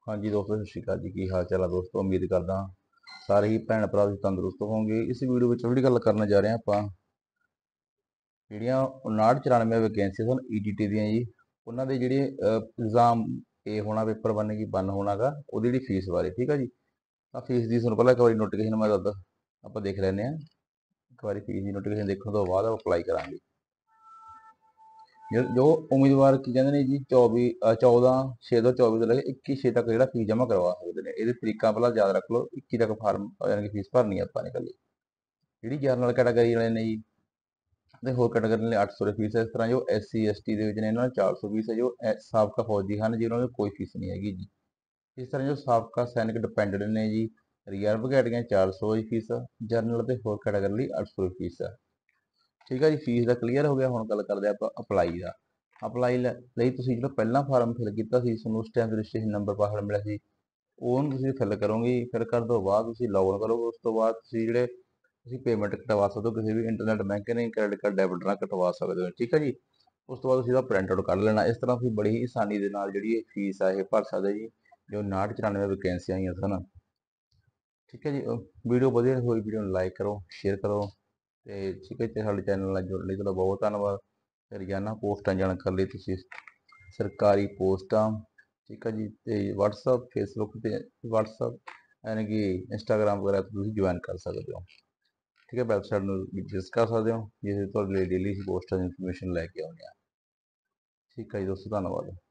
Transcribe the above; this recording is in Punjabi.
हाँ जी दोस्तों, सत श्रीकाल जी। की हाल चाल है दोस्तों? उम्मीद करदा सारे ही भैन भरा तंदुरुस्त होंगे। इस वीडियो में ਜਿਹੜੀ ਗੱਲ ਕਰਨ ਜਾ ਰਹੇ ਹਾਂ ਆਪਾਂ, ਜਿਹੜੀਆਂ 5994 ਵੈਕੈਂਸੀਆਂ ਸਨ ਈਟੀਟੀ ਦੀਆਂ ਜੀ, ਉਹਨਾਂ ਦੇ ਜਿਹੜੇ ਐਗਜ਼ਾਮ ਏ ਹੋਣਾ, ਪੇਪਰ 1 ਕੀ 1 ਹੋਣਾਗਾ, ਉਹਦੀ ਜਿਹੜੀ ਫੀਸ ਬਾਰੇ। ਠੀਕ ਆ ਜੀ। ਤਾਂ ਫੀਸ ਦੀ ਤੁਹਾਨੂੰ ਪਹਿਲਾਂ ਇੱਕ ਵਾਰੀ ਨੋਟੀਫਿਕੇਸ਼ਨ ਮੈਂ ਦੱਸਦਾ, ਆਪਾਂ ਦੇਖ ਲੈਂਦੇ ਹਾਂ। ਇੱਕ ਵਾਰੀ ਫੀਸ ਦੀ ਨੋਟੀਫਿਕੇਸ਼ਨ ਦੇਖਣ ਤੋਂ ਬਾਅਦ ਅਪਲਾਈ ਕਰਾਂਗੇ। ਜੋ ਉਮੀਦਵਾਰ ਕੀ ਕਹਿੰਦੇ ਨੇ ਜੀ, 14/6/2024 ਤੋਂ ਲੈ ਕੇ 21/6 ਤੱਕ ਜਿਹੜਾ ਫੀਸ ਜਮ੍ਹਾਂ ਕਰਵਾ ਸਕਦੇ ਨੇ। ਇਹਦੇ ਤਰੀਕਾ ਪਹਿਲਾਂ ਯਾਦ ਰੱਖ ਲਓ। 21 ਤੱਕ ਫਾਰਮ ਯਾਨੀ ਕਿ ਫੀਸ ਭਰਨੀ ਆਪਾਂ ਨੇ ਇਕੱਲੀ। ਜਿਹੜੀ ਜਰਨਲ ਕੈਟਾਗਰੀ ਵਾਲੇ ਨੇ ਜੀ, ਤੇ ਹੋਰ ਕੈਟਾਗਰੀ ਲਈ 800 ਰੁਪਏ ਫੀਸ ਹੈ। ਇਸ ਤਰ੍ਹਾਂ ਜੋ SC ST ਦੇ ਵਿੱਚ ਨੇ, ਇਹਨਾਂ ਨੂੰ 400 ਫੀਸ ਹੈ। ਜੋ ਸਾਬਕਾ ਫੌਜੀ ਹਨ ਜੀ, ਉਹਨਾਂ ਨੂੰ ਕੋਈ ਫੀਸ ਨਹੀਂ ਹੈਗੀ ਜੀ। ਇਸ ਤਰ੍ਹਾਂ ਜੋ ਸਾਬਕਾ ਸੈਨਿਕ ਡਿਪੈਂਡੈਂਟ ਨੇ ਜੀ, ਰਿਜ਼ਰਵ ਕੈਟਾਗਰੀਆਂ 400 ਦੀ ਫੀਸ, ਜਰਨਲ ਤੇ ਹੋਰ ਕੈਟਾਗਰੀ ਲਈ 800 ਰੁਪਏ ਫੀਸ ਹੈ। ਠੀਕ ਹੈ ਜੀ। ਫੀਸ ਦਾ ਕਲੀਅਰ ਹੋ ਗਿਆ। ਹੁਣ ਗੱਲ ਕਰਦੇ ਆਪਾਂ ਅਪਲਾਈ ਦਾ। ਅਪਲਾਈ ਲਈ ਤੁਸੀਂ ਜਿਹੜਾ ਪਹਿਲਾਂ ਫਾਰਮ ਫਿਲ ਕੀਤਾ ਸੀ, ਤੁਹਾਨੂੰ ਉਸ ਟਾਈਮ ਰਜਿਸਟ੍ਰੇਸ਼ਨ ਨੰਬਰ ਪਾਸਵਰਡ ਮਿਲਿਆ ਸੀ, ਉਹਨੂੰ ਤੁਸੀਂ ਫਿਲ ਕਰੋਗੇ। ਫਿਲ ਕਰਨ ਤੋਂ ਬਾਅਦ ਤੁਸੀਂ ਲੌਗਇਨ ਕਰੋਗੇ। ਉਸ ਤੋਂ ਬਾਅਦ ਤੁਸੀਂ ਪੇਮੈਂਟ ਕਟਵਾ ਸਕਦੇ ਹੋ, ਕਿਸੇ ਵੀ internet banking, credit card, debit ਨਾਲ ਕਟਵਾ ਸਕਦੇ ਹੋ। ਠੀਕ ਹੈ ਜੀ। ਉਸ ਤੋਂ ਬਾਅਦ ਤੁਸੀਂ ਇਹਦਾ ਪ੍ਰਿੰਟ ਆਊਟ ਕੱਢ ਲੈਣਾ। ਇਸ ਤਰ੍ਹਾਂ ਤੁਸੀਂ ਬੜੀ ਹੀ ਆਸਾਨੀ ਦੇ ਨਾਲ ਜਿਹੜੀ ਇਹ ਫੀਸ ਆ ਇਹ ਭਰ ਸਕਦੇ ਜੀ, ਜੋ 5994 ਵੈਕੈਂਸੀਆਂ ਆਈਆਂ ਸਨ। ਠੀਕ ਹੈ ਜੀ। ਵੀਡੀਓ ਵਧੀਆ ਹੋਈ, ਵੀਡੀਓ ਨੂੰ ਲਾਈਕ ਕਰੋ, ਸ਼ੇਅਰ ਕਰੋ, ਤੇ ਠੀਕ ਹੈ ਜੀ। ਸਾਡੇ ਚੈਨਲ ਨਾਲ ਜੁੜਨ ਲਈ ਤੁਹਾਡਾ ਬਹੁਤ ਧੰਨਵਾਦ। ਰੋਜ਼ਾਨਾ ਪੋਸਟਾਂ ਜਾਣ ਕਰਨ ਲਈ ਤੁਸੀਂ ਸਰਕਾਰੀ ਪੋਸਟਾਂ, ਠੀਕ ਹੈ ਜੀ, ਤੇ WhatsApp, Facebook ਤੇ WhatsApp ਯਾਨੀ ਕਿ Instagram ਵਗੈਰਾ ਤੇ ਤੁਸੀਂ ਜੁਆਇਨ ਕਰ ਸਕਦੇ ਹੋ। ਠੀਕ ਹੈ। ਵੈਬਸਾਈਟ ਨੂੰ ਵਿਜ਼ਿਟ ਕਰ ਸਕਦੇ ਹੋ, ਜਿਸ ਤੁਹਾਡੇ ਲਈ ਡੇਲੀ ਪੋਸਟਾਂ ਦੀ ਇਨਫੋਰਮੇਸ਼ਨ ਲੈ ਕੇ ਆਉਂਦੇ ਆ। ਠੀਕ ਹੈ ਜੀ ਦੋਸਤੋ, ਧੰਨਵਾਦ।